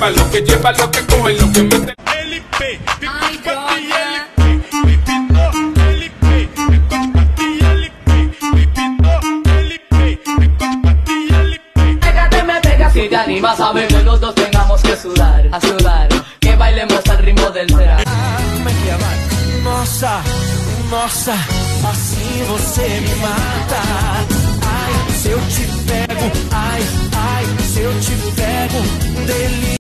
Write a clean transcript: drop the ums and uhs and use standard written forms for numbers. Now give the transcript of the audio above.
lleva lo que coge, lo que mete. Si te animas a ver que los dos tengamos que sudar, a sudar, que bailemos al ritmo del trap. Como é que é, vai? Nossa, nossa, assim você me mata. Ai, se eu te pego, ai, ai, se eu te pego, delícia.